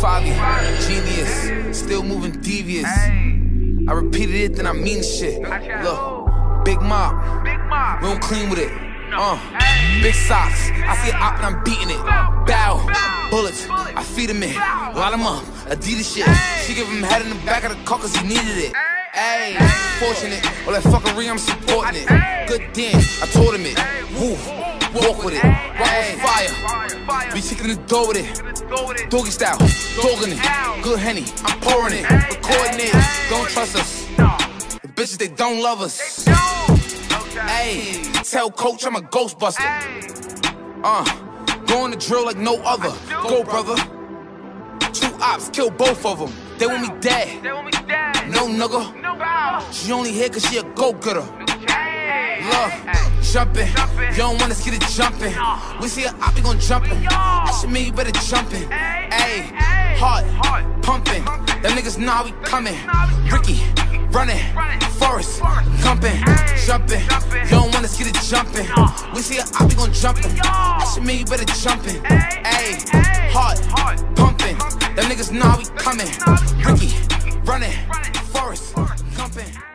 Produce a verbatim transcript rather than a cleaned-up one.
Favi, genius, still moving devious. I repeated it, then I mean the shit. Look, big mob, we don't clean with it. Uh, big socks, I see it op and I'm beating it. Bow, bullets, I feed him in. Line him up, Adidas shit. She give him head in the back of the car cause he needed it. Ayy, fortunate, all that fuckery, I'm supporting it. Good dance, I told him it. Woo, walk with it. Rock fire, be kicking the door with it. Doggy style, dogging it. Good Henny, I'm pouring it. Recording it, don't trust us. The bitches, they don't love us. Ayy, tell coach I'm a Ghostbuster. Uh, go on the drill like no other. Go, brother. Two ops, kill both of them. They want me dead. No, nigga. She only here cause she a go-getter. Look, jumping. You don't wanna see the jumping. We see a op, you gon' jump in. That shit mean you better jump in. Ayy, heart, pumping. Them niggas know how we coming. Ricky, running. Forrest, jumping, jumping. You don't wanna see the jumping. We see a op, you gon' jump in. That shit mean you better jump in. Ayy, heart, pumping. Them niggas know how we coming. Ricky, running. Forrest, jumping.